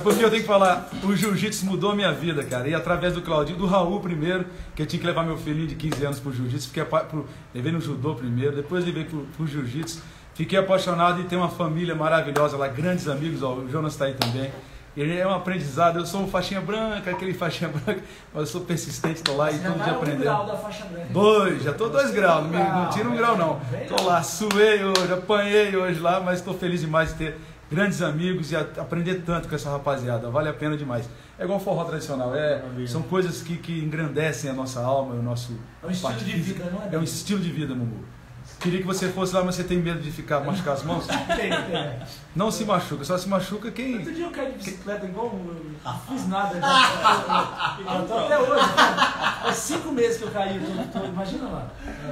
porque eu tenho que falar, o jiu-jitsu mudou a minha vida, cara. E através do Claudinho, do Raul primeiro, que eu tinha que levar meu filhinho de 15 anos pro jiu-jitsu. Levei no judô primeiro, depois levei pro jiu-jitsu. Fiquei apaixonado e tenho uma família maravilhosa lá, grandes amigos, ó, o Jonas está aí também. Ele é um aprendizado, eu sou um faixinha branca, aquele faixinha branca, mas eu sou persistente, estou lá e todo dia aprendendo. Grau da faixa branca. Já estou 2 graus, não tira 1 grau não. Estou lá, suei hoje, apanhei hoje lá, mas estou feliz demais de ter grandes amigos e aprender tanto com essa rapaziada, vale a pena demais. É igual forró tradicional, são coisas que engrandecem a nossa alma, o nosso... É um estilo de vida, não é? É um estilo de vida, Mumu. Queria que você fosse lá, mas você tem medo de machucar as mãos? Tem. Não se machuca, só se machuca quem... Outro dia eu caí de bicicleta igual não fiz nada. Eu tô até hoje, cara. Faz 5 meses que eu caí, imagina lá.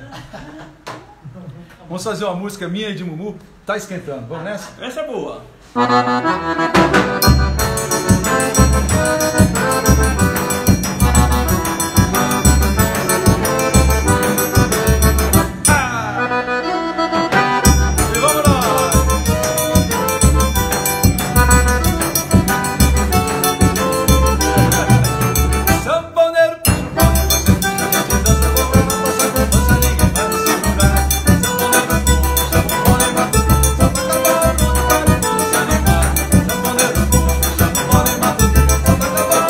Vamos fazer uma música minha e de Mumu, tá esquentando, vamos nessa? Essa é boa. Sanfoneiro,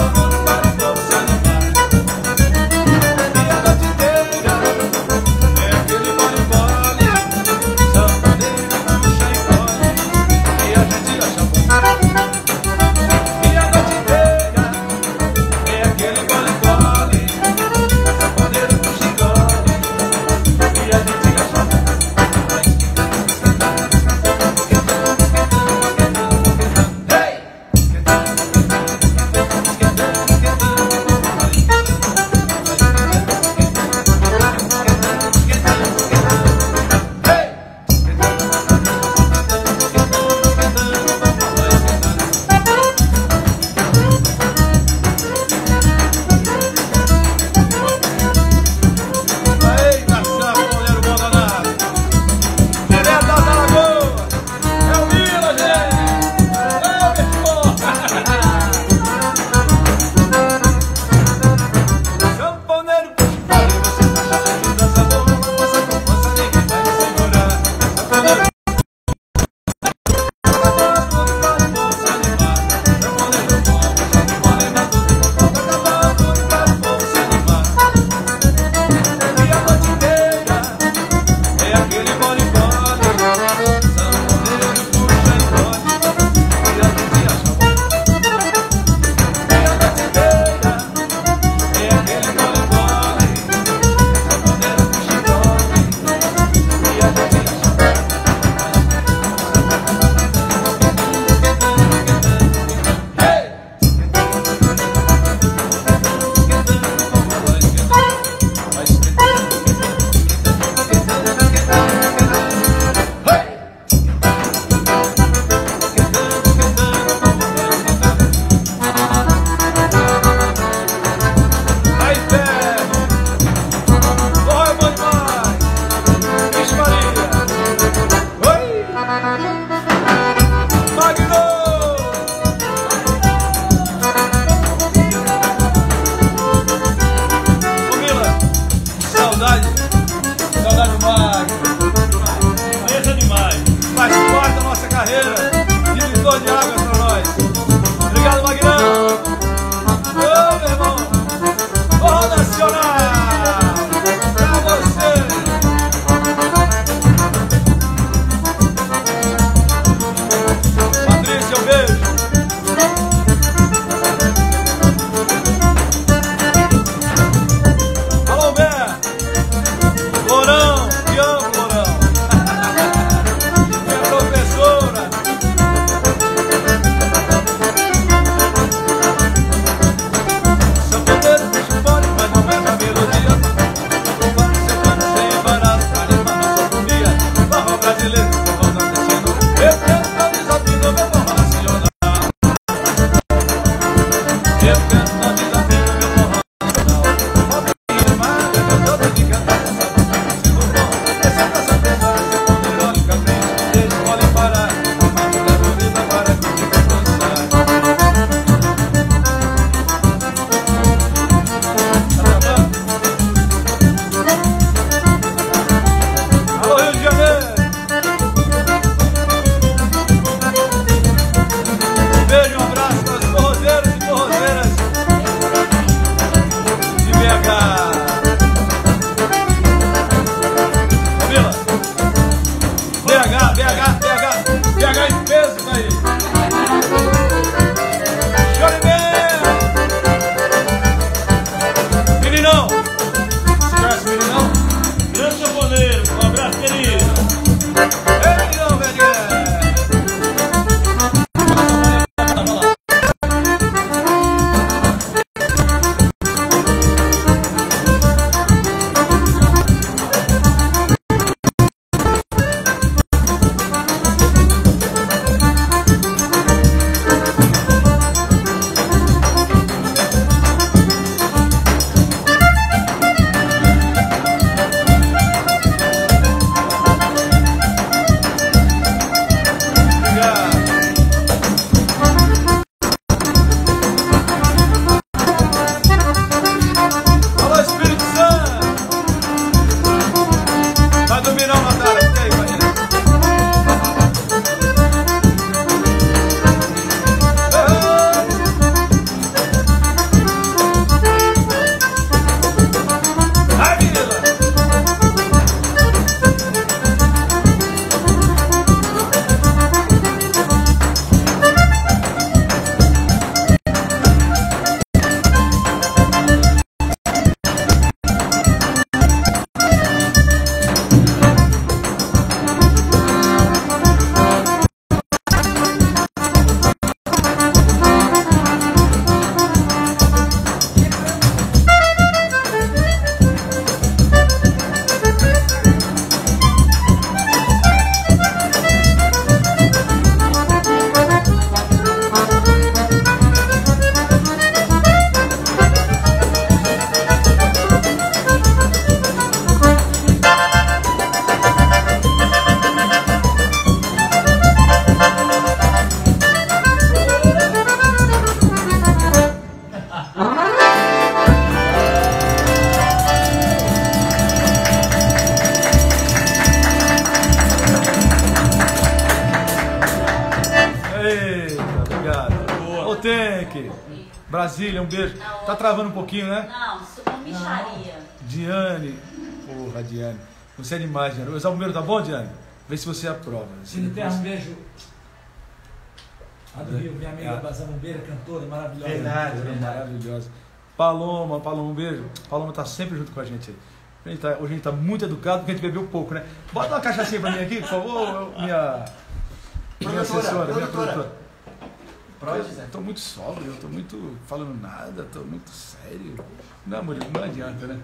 Brasília, um beijo. Tá travando um pouquinho, né? Não, isso é uma micharia. Diane. Porra, Diane. Você é demais, Diane. O Exalta Bombeiro tá bom, Diane? Vê se você aprova. Cine Terra, um beijo. A do Rio, minha amiga Bazan Bombeira, cantora maravilhosa. Verdade, Maravilhosa. Paloma, um beijo. Paloma tá sempre junto com a gente aí. Hoje a gente tá muito educado porque a gente bebeu pouco, né? Bota uma cachaçinha pra mim aqui, por favor, minha assessora, minha produtora. Tô muito sóbrio, tô muito falando nada, tô muito sério. Não, Murilo, não adianta, né?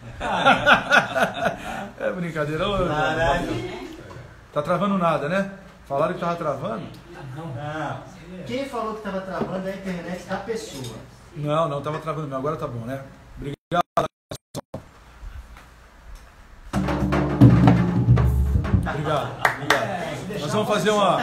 É brincadeira. Ô, tá travando nada, né? Falaram que tava travando? Não. Quem falou que tava travando é a internet da pessoa. Não, tava travando não. Agora tá bom, né? Obrigado. Obrigado. Nós vamos fazer uma...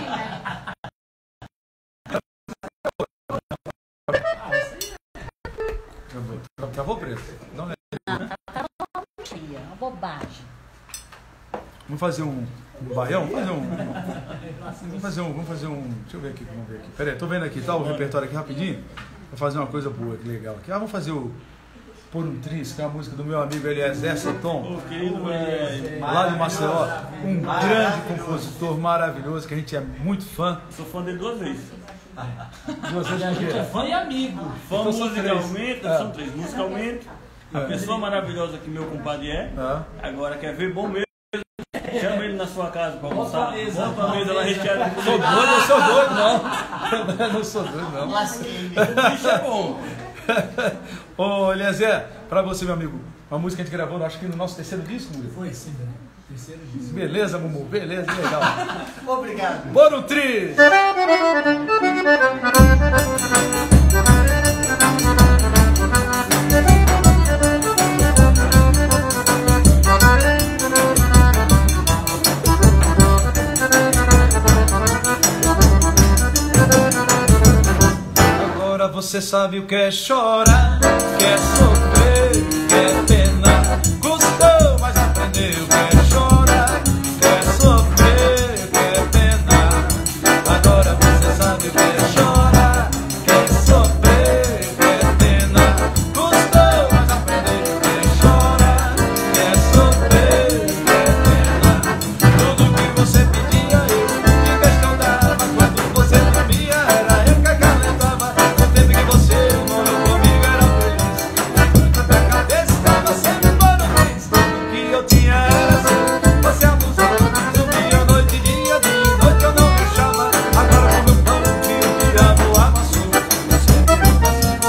Travou preto? Não é. Uma bobagem. Vamos fazer um baião? Vamos fazer um. Deixa eu ver aqui, vamos ver aqui. Pera aí, tô vendo aqui, tá o repertório aqui rapidinho. Vou fazer uma coisa boa, que legal aqui. Vamos fazer o Por um Triz, que é a música do meu amigo Eliezer Seton, lá de Maceió. Um grande compositor maravilhoso, que a gente é muito fã. Sou fã dele 2 vezes. Duas vezes A gente é fã e amigo. Fã Então são musicalmente, três. são 3. Musicalmente, a pessoa maravilhosa que meu compadre é. Agora quer ver bom mesmo. Chama ele na sua casa pra almoçar. Bota a mesa lá recheada. Sou doido, eu sou doido, não. Eu não sou doido, não. O bicho é bom. Ô, Eliezer, pra você, meu amigo, uma música que a gente gravou, acho que no nosso terceiro disco, Murilo. Foi sim, né? Terceiro disco. Beleza, Mumu, beleza, legal. Obrigado. Bora o Triz! Agora você sabe o que é chorar, que é sofrer, que é penar. Custou, mas aprendeu que é chorar, que é sofrer, que é penar. Agora você sabe o que é chorar, que é sofrer, que é penar. Custou, mas aprendeu que é chorar, que é sofrer, que é penar. Tudo que você pedia eu, em questão dava. Quando você dormia era eu que acalentava. O tempo que você morou comigo era feliz. Na minha cabeça estava sempre quando fiz. Tudo que eu tinha era seu, você abusou. Subia noite e dia, de noite eu não deixava. Agora com meu pão que o diabo amassou. Você me deu castigo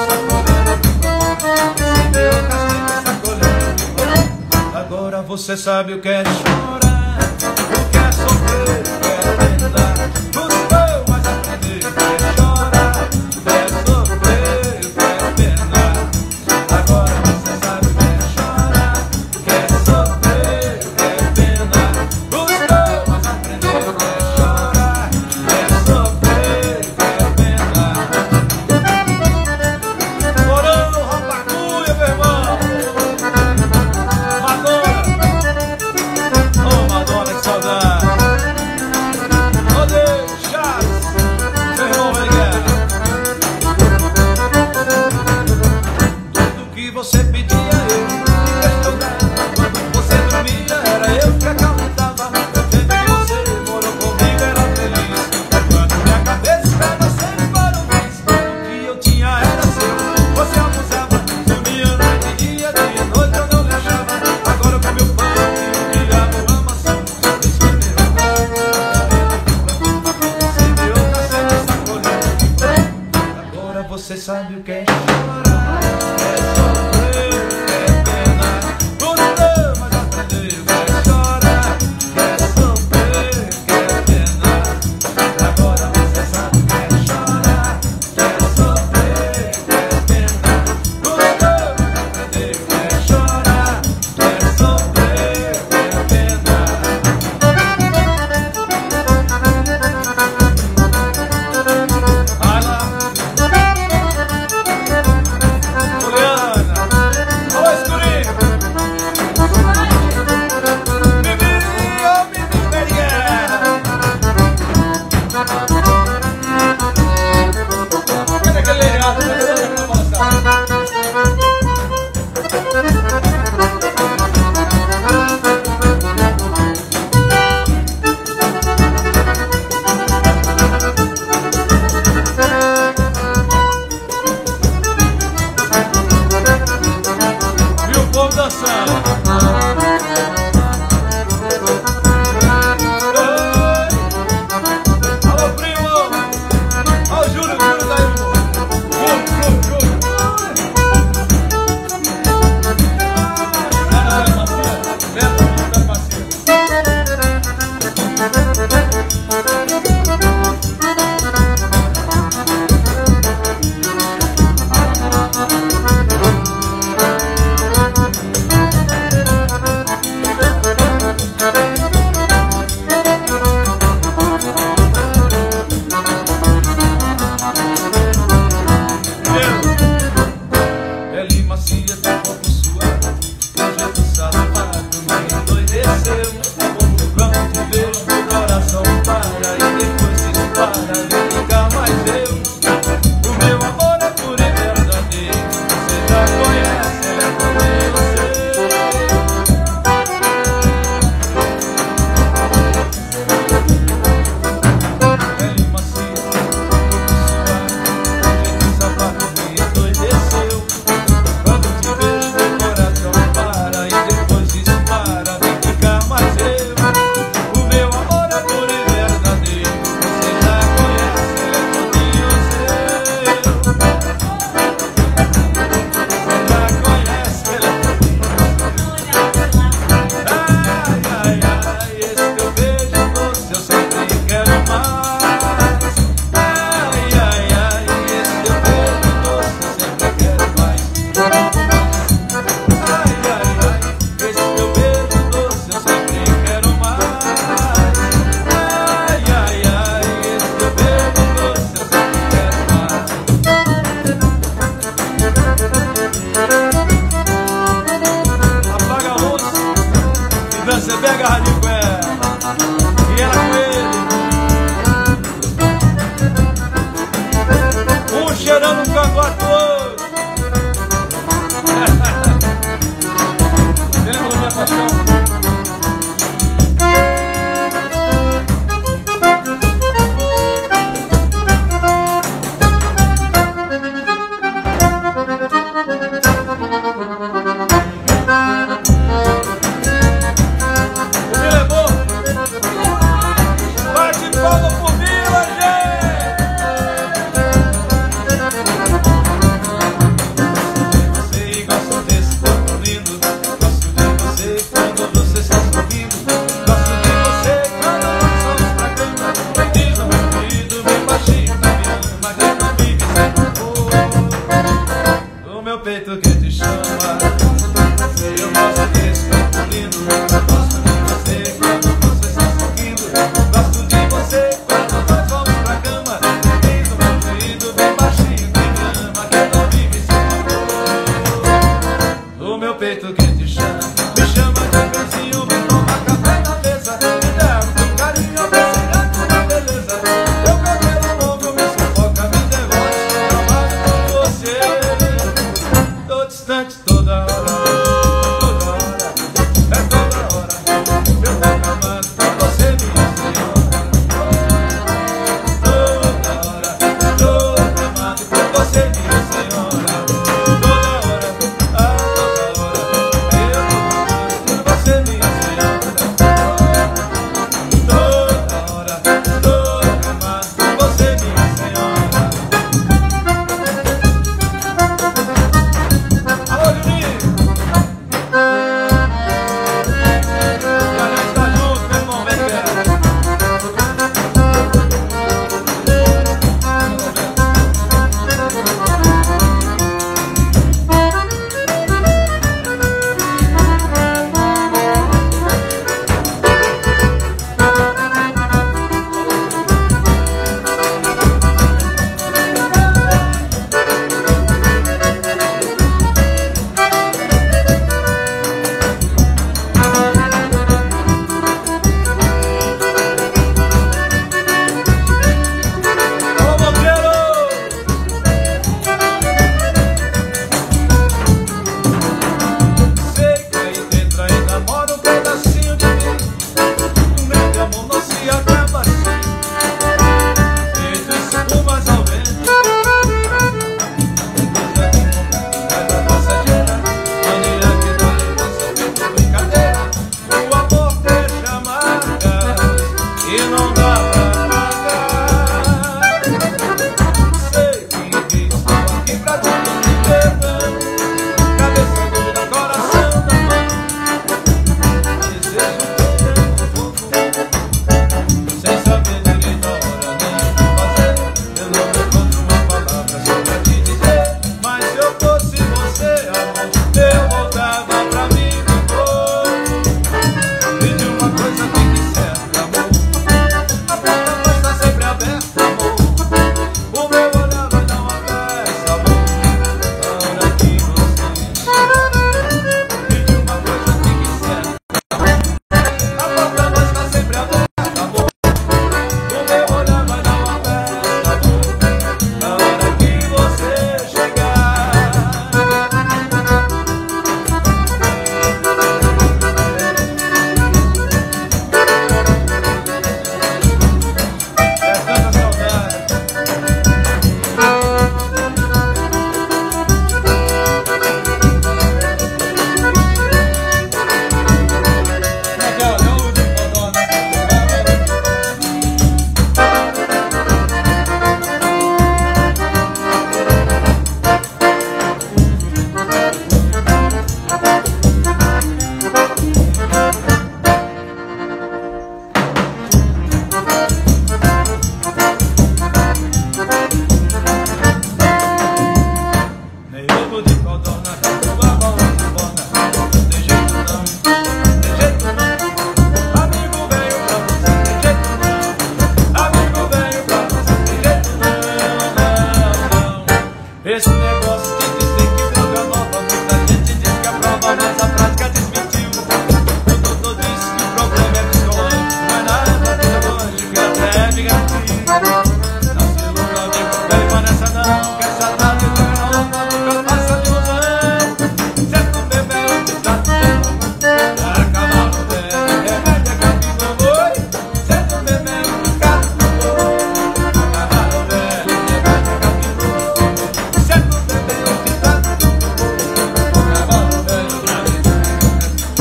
sacolhendo. Agora você sabe o que é chorar, o que é sofrer, o que é penar. Custou, mas aprendeu que é chorar, que é sofrer, que é penar. Agora você sabe o que é chorar, que é sofrer, que é penar. Custou, mas aprendeu que é chorar, que é sofrer, que é penar. Morou, rapacuia, meu irmão. Madonna. Ô, Madonna, que saudade. Ô, Deus, Charles, meu irmão Miguel. Tudo que você pedia eu, em questão dava. Quando você dormia era eu que acalentava. O tempo que você morou comigo era feliz. Quando minha cabeça estava sempre para o bis. Tudo que eu tinha era seu, você abusava. Dormia noite e dia, dia e noite eu não deixava. Agora com meu pão que o diabo amassou. Agora você sabe o que é chorar, é sofrer, é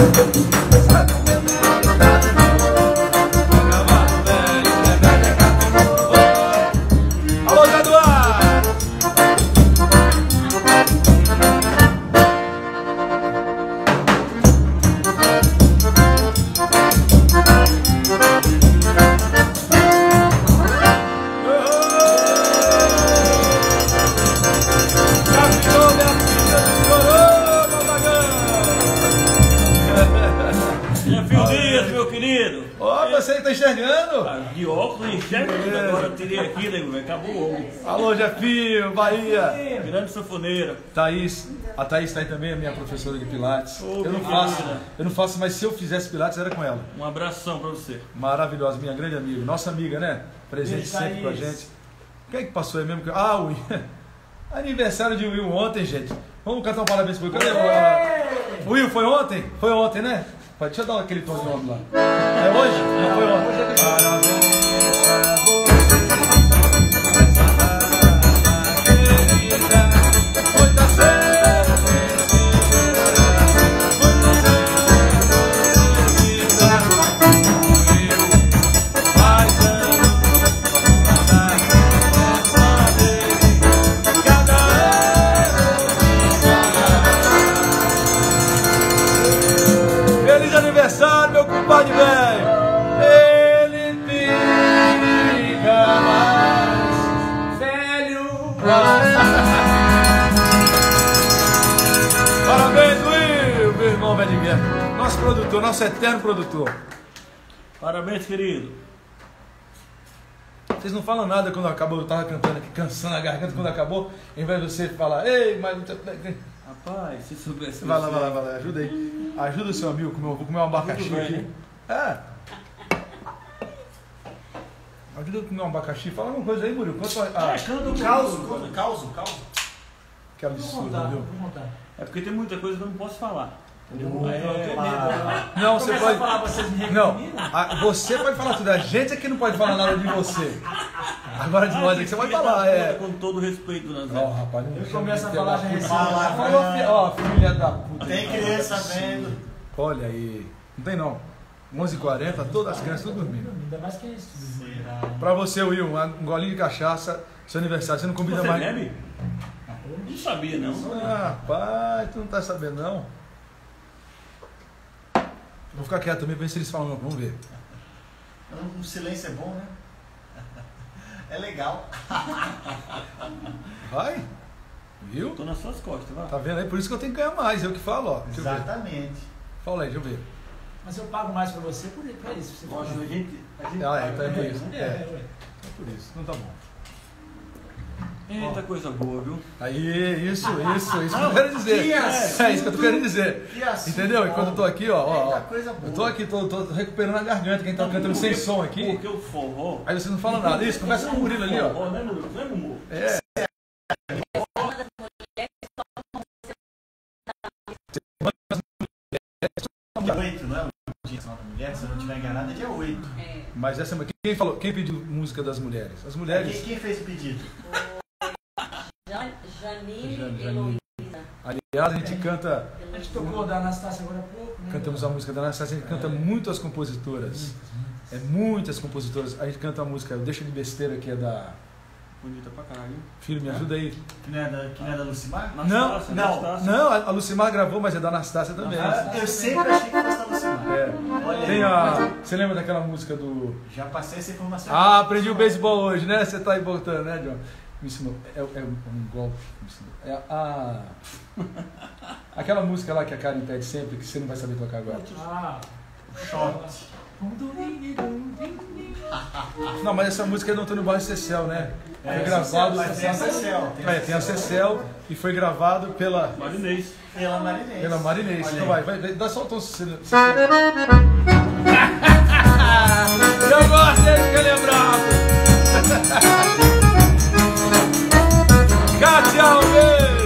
Alô, Jaduar! Meu querido. Ó, você tá enxergando? De óculos, enxerga. Agora eu tirei aqui, nego, acabou o olho. Alô, Jefinho, Bahia. Grande sanfoneira. Thaís, a Thaís tá aí também, a minha professora de Pilates. Ô, eu não faço, mas se eu fizesse Pilates era com ela. Um abração pra você. Maravilhosa, minha grande amiga, nossa amiga, né? Presente sempre com a gente. Quem é que passou aí mesmo? Ah, o Will. Aniversário de Will ontem, gente. Vamos cantar um parabéns pro Will. Cadê o Will? Foi ontem? Foi ontem, né? Deixa eu dar aquele tom de nome lá. É hoje? Não foi ontem. Parabéns pra você. Muita feliz aniversário, meu compadre velho! Ele fica mais velho. Parabéns, Will, meu irmão velho de guerra. Nosso produtor, nosso eterno produtor. Parabéns, querido. Vocês não falam nada quando acabou, eu tava cantando aqui, cansando a garganta quando acabou, em vez de você falar, ei, mas... Rapaz, se soubesse... Vai lá, ajuda aí. Ajuda o seu amigo, vou comer um abacaxi Muito bem, aqui. né? É. Ajuda eu comer um abacaxi. Fala alguma coisa aí, Murilo. Quanto Causo. que absurdo, viu? Vou contar. É porque tem muita coisa que eu não posso falar. Entendeu? Não, você pode. falar, vocês me Não, recriminam? você pode falar tudo. A gente é que não pode falar nada de você. Agora de nós é que você pode falar. Com todo respeito, né? Não, rapaz, não Eu chama começo a de falar, filha já da recebo. puta. Falou, ó, filha da puta. Tem criança vendo. Olha aí. Não tem não. 11h40, todas as crianças tudo dormindo. Ainda mais que é isso. Pra você, Will, um golinho de cachaça, seu aniversário. Você não convida Você mais. bebe? Não sabia, não. Ah, pai, tu não tá sabendo não? Vou ficar quieto também pra ver se eles falam não. Vamos ver. Um silêncio é bom, né? É legal. Vai. Viu? Tô nas suas costas, vai. Tá vendo aí? Por isso que eu tenho que ganhar mais. Eu que falo, ó. Deixa eu ver. Exatamente. Fala aí, deixa eu ver. Mas eu pago mais pra você pra isso. Você Lógico, a gente Ah, é, então é por isso. ué. É por isso. Não tá bom. Eita coisa boa, viu? Aí, isso que eu quero dizer. que assunto. É isso que eu tô querendo dizer. Que assunto Entendeu? Enquanto eu tô aqui, ó. Eita, coisa boa. Eu tô aqui, tô recuperando a garganta, quem tá cantando sem som aqui. Porque o forró... Aí você não fala nada. Isso, conversa com o Murilo ali, ó. Forró, né, Murilo? Não é, Mumu? É. Dia 8, não é? O Dia Nacional da Mulher, se eu não estiver enganado, é dia 8. Mas essa quem falou? Quem pediu música das mulheres? As mulheres. Quem fez o pedido? Janine Janine. Heloísa. Aliás, a gente canta. A gente tocou da Anastácia agora há pouco, né? Cantamos a música da Anastasia, a gente canta muitas compositoras. É muitas compositoras. A gente canta a música Deixa de Besteira, que é da. Bonita pra caralho. Filho, me ajuda aí. Que não é da Lucimar? Não, a Lucimar gravou, mas é da Anastácia também. Eu sempre achei que fosse da Lucimar. É. Olha Tem aí. você lembra daquela música do. Já passei essa informação. Ah, aprendi o beisebol hoje, né? Você tá aí voltando, né, John? Me ensinou. É um golpe. Me ensinou. É a. Aquela música lá que a Karen pede sempre, que você não vai saber tocar agora. Ah, Shot. Não, mas essa música é do Antônio Barros Cecel, né? Foi É, gravado. mas tem a Cecel. Tem a Cecel e foi gravado pela Marinês. Pela Marinês. Pela Marinês. Olha Então aí. vai, dá só o tom Cecel. Eu gosto dele que ele é bravo. Cátia Almeida.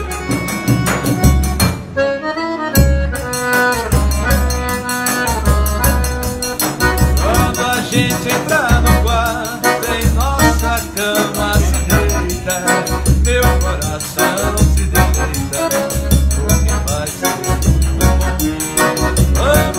Quando a gente entra no quarto, em nossa cama se deita, meu coração se deleita, porque vai ser tudo bom.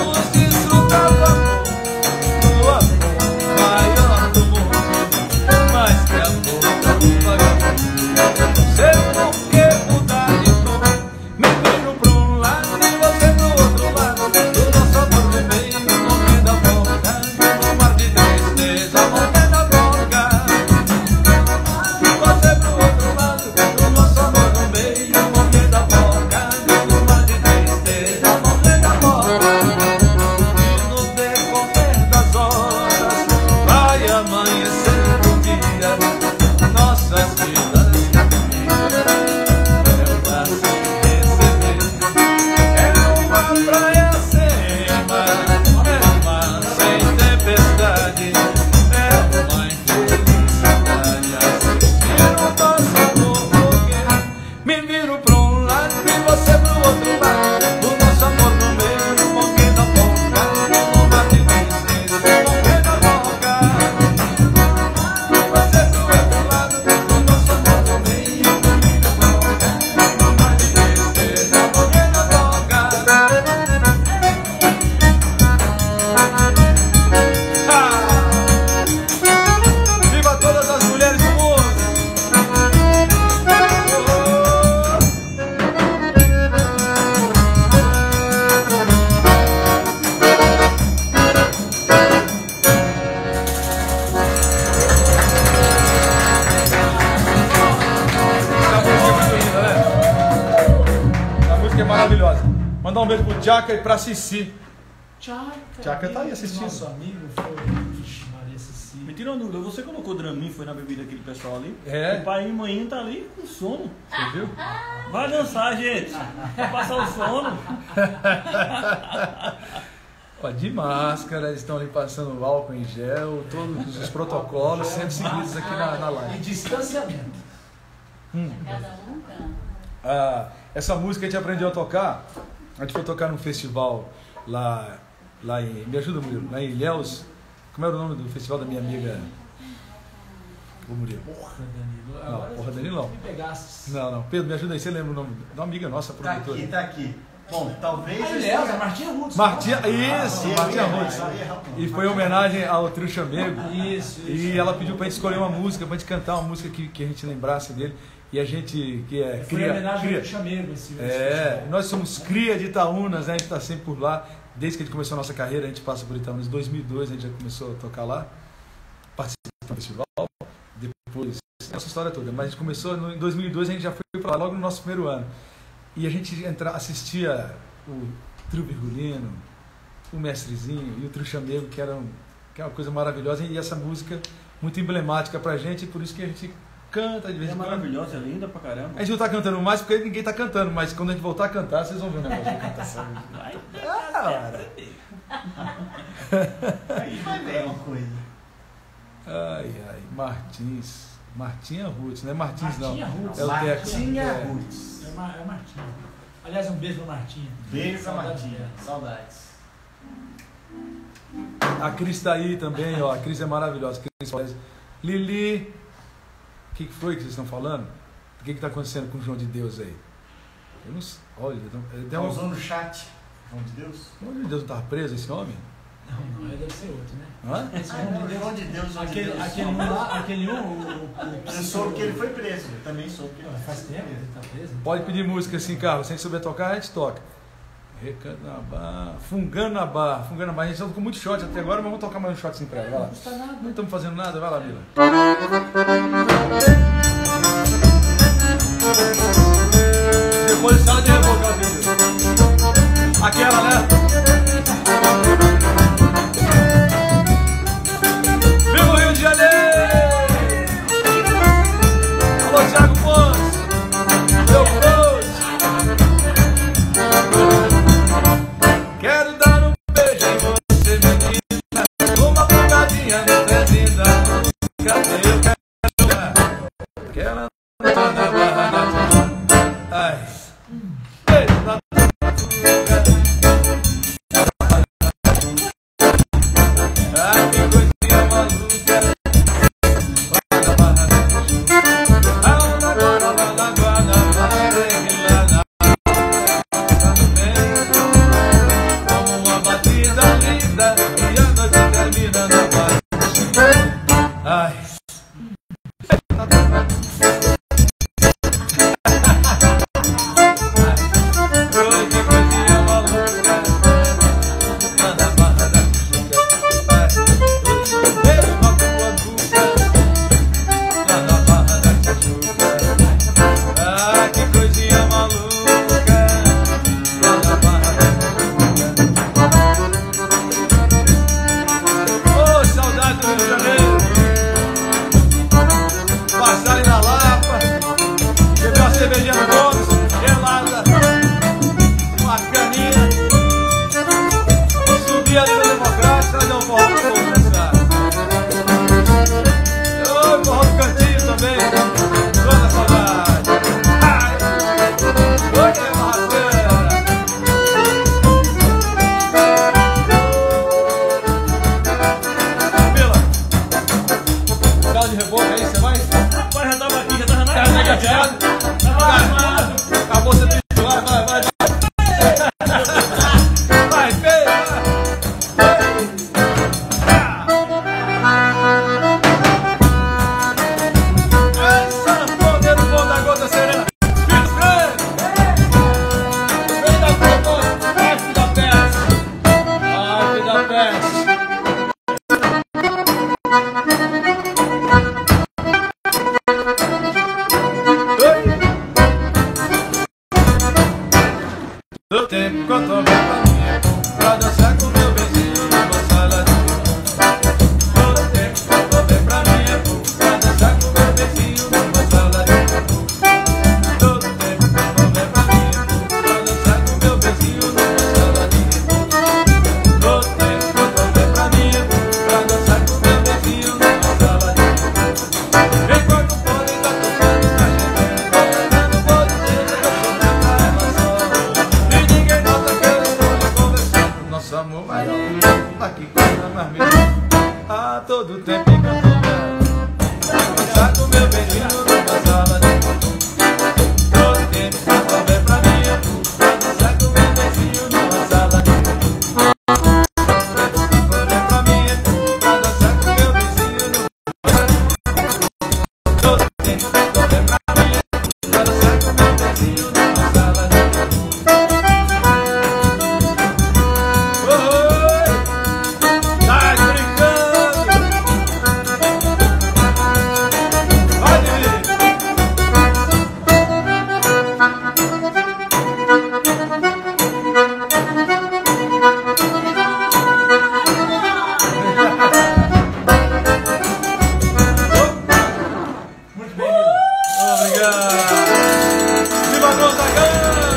Mandar um beijo pro Tchaca e pra Cici. Tchaca tá aí assistindo. Nosso amigo foi. Vixe, Maria Cici. Me tira uma dúvida, você colocou Dramin, foi na bebida daquele pessoal ali? É. O pai e mãe tá ali com sono. Você viu? Vai dançar, gente. Vai passar o sono. Ó, de máscara, eles estão ali passando álcool em gel, todos os protocolos sendo seguidos aqui na E live. distanciamento. Cada um canta. Essa música a gente aprendeu a tocar, a gente foi tocar num festival lá em, me ajuda, Murilo, lá em Ilhéus. Como era o nome do festival da minha amiga? Ô, Murilo. Porra, Danilo. Não, Agora porra, Danilo não. Me pegasse. Não, Pedro, me ajuda aí, você lembra o nome de uma amiga nossa, Tá produtora? aqui, tá aqui. Bom, talvez... Aliás, a Martinha Roots. Martinha, isso, Martinha Rhodes. Rhodes. E foi em homenagem ao Trio Chamego. Isso. E ela pediu pra gente escolher uma música, pra gente cantar uma música que a gente lembrasse dele. E a gente, que é Foi em homenagem ao Chamego esse nós somos cria de Itaúnas, né? A gente tá sempre por lá. Desde que a gente começou a nossa carreira, a gente passa por Itaúnas. Em 2002 a gente já começou a tocar lá, participar do festival. Depois, essa história toda. Mas a gente começou, em 2002 a gente já foi pra lá logo no nosso primeiro ano. E a gente assistia o Trio Virgulino, o Mestrezinho e o Trio Chamego, que é uma coisa maravilhosa. E essa música muito emblemática pra gente, e por isso que a gente canta de vez É em quando. maravilhosa, é linda pra caramba. A gente não tá cantando mais porque ninguém tá cantando, mas quando a gente voltar a cantar, vocês vão ver o negócio de cantação. Aí vai ver uma coisa. Ai, Martins. Martinha Roots, não é Martins não. Martinha Roots. É o Teco. Martinha Roots. É Martinha. Aliás, um beijo pra Martinha. Beijo pra Saudade Martinha. dela. Saudades. A Cris tá aí também, ó. A Cris é maravilhosa. Cris, Lili, o que foi que vocês estão falando? O que tá acontecendo com o João de Deus aí? Eu não sei. Olha, Tá usando o chat. João de Deus? O João de Deus não tava preso, esse homem? Não, deve ser outro, né? Hã? Esse João de Deus. João de Deus, João de Deus. Aquele um lá, Eu soube que ele foi preso. Eu também soube que ele foi Faz tempo que ele tá preso. Pode pedir música assim, Carlos. Se a gente souber tocar, a gente toca. Recanto na barra, fungando na barra. A gente já tocou muito shot até agora, mas vamos tocar mais um shotzinho pra ela. Vai lá. Não custa nada. Não estamos fazendo nada, vai lá, Mila. Depois só de revogar o vídeo. Aquela, né? Viva o Rio de Janeiro! Alô, Thiago Ponce! Meu Ponce! Quero dar um beijo em você, menina. Uma pontadinha no pezinho da cadê eu quero jogar? Aquela na barra da... Ai. Beijo na ai, que coisinha maluca. Lá na barra da... Lá na guarda, lá na como uma batida linda e a noite termina na barra. Ai. quanto vem pra mim, pra dançar com meu vizinho numa sala de todo tempo, quanto vem pra mim, pra dançar com meu vizinho numa sala de todo tempo, quanto vem pra mim, pra dançar com meu vizinho numa sala de todo tempo, quanto vem pra mim, pra dançar com meu vizinho numa sala de enquanto pode tá tocando, tá gemendo, cantando, pode ter, eu sou meu cara só. E ninguém nota que eu estou conversando. Nosso amor vai lá, que coisa mais melhor. Ah, todo tempo enquanto dançar com meu beijinho numa sala de todo tempo, quando vem pra mim, pra dançar com meu beijinho numa sala de quando vem pra mim, pra dançar com meu beijinho numa todo tempo, quando vem pra mim, pra dançar com meu beijinho numa sala de Vai brincando! Pode ir! Muito bem, Mila. Obrigado! Viva Gonzaga!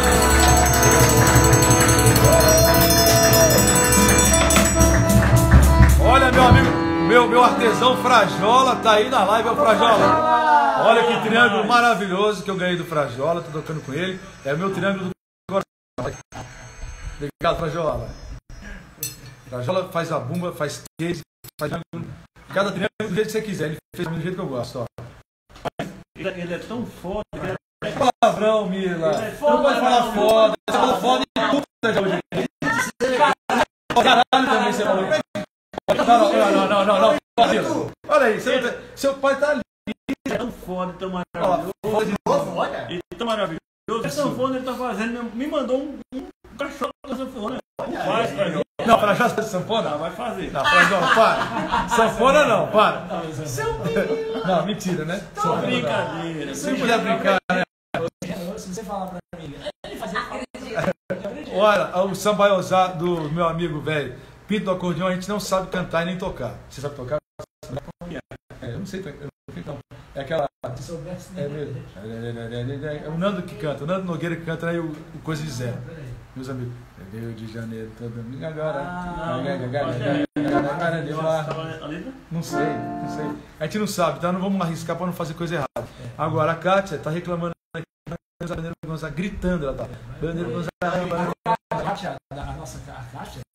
Olha, meu amigo, meu artesão Frajola tá aí na live, é o Frajola. Olha que triângulo maravilhoso que eu ganhei do Frajola, tô tocando com ele. É o meu triângulo do coração. Obrigado, Frajola. Frajola faz a bumba, faz case, faz triângulo. Cada triângulo do jeito que você quiser, ele fez do jeito que eu gosto, ó. Ele é tão foda que ele Palavrão, Mila. Não pode falar foda. Você falou foda e puta já hoje. Caralho também você falou. Não. Olha aí, seu pai tá ali. é tão foda, tão maravilhoso. E tão maravilhoso. A sanfona ele tá fazendo, me mandou um cachorro da sanfona. Faz pra mim. Não, pra já de sanfona? Não, vai fazer. Não, para. Sanfona não, para. Não, mentira, né? Brincadeira. Se puder brincar, né? Se você falar pra mim, ele fazia. Olha, o sambaiozá do meu amigo velho, Pinto do acordeão, a gente não sabe cantar e nem tocar. Você sabe tocar? Eu não sei tocar. É aquela. Se soubesse, É mesmo. É o Nando que canta, o Nando Nogueira que canta aí o Coisa de Zé. Meus amigos. Rio de Janeiro, todo domingo agora. Não sei. A gente não sabe, então não vamos arriscar para não fazer coisa errada. Agora a Kátia tá reclamando aqui, gritando, ela tá. Bandeira Gonzaga. A nossa Kátia,